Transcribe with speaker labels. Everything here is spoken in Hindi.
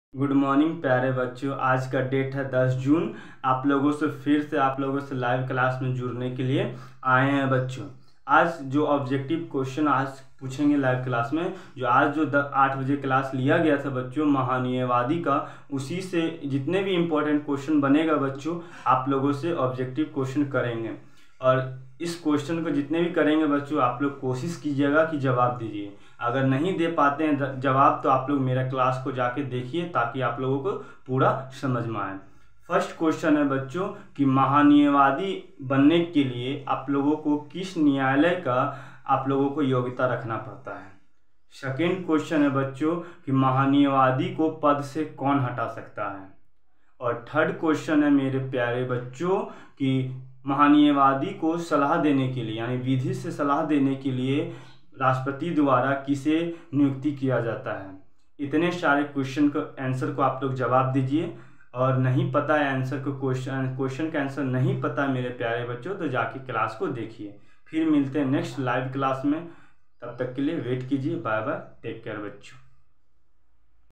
Speaker 1: गुड मॉर्निंग प्यारे बच्चों। आज का डेट है 10 जून। आप लोगों से लाइव क्लास में जुड़ने के लिए आए हैं बच्चों। आज जो ऑब्जेक्टिव क्वेश्चन आज पूछेंगे लाइव क्लास में, जो आज जो 8 बजे क्लास लिया गया था बच्चों महान्यूयवादी का, उसी से जितने भी इम्पोर्टेंट क्वेश्चन बनेगा बच्चों आप लोगों से ऑब्जेक्टिव क्वेश्चन करेंगे। और इस क्वेश्चन को जितने भी करेंगे बच्चों आप लोग कोशिश कीजिएगा कि जवाब दीजिए। अगर नहीं दे पाते हैं जवाब तो आप लोग मेरा क्लास को जाके देखिए ताकि आप लोगों को पूरा समझ में आए। फर्स्ट क्वेश्चन है बच्चों कि महान्यूयवादी बनने के लिए आप लोगों को किस न्यायालय का आप लोगों को योग्यता रखना पड़ता है। सेकेंड क्वेश्चन है बच्चों कि महान्यूयवादी को पद से कौन हटा सकता है। और थर्ड क्वेश्चन है मेरे प्यारे बच्चों कि महान्यूयवादी को सलाह देने के लिए यानी विधि से सलाह देने के लिए राष्ट्रपति द्वारा किसे नियुक्ति किया जाता है। इतने सारे क्वेश्चन को आंसर को आप लोग जवाब दीजिए। और नहीं पता है आंसर को क्वेश्चन का आंसर नहीं पता है मेरे प्यारे बच्चों तो जाके क्लास को देखिए। फिर मिलते हैं नेक्स्ट लाइव क्लास में, तब तक के लिए वेट कीजिए। बाय बाय, टेक केयर बच्चों।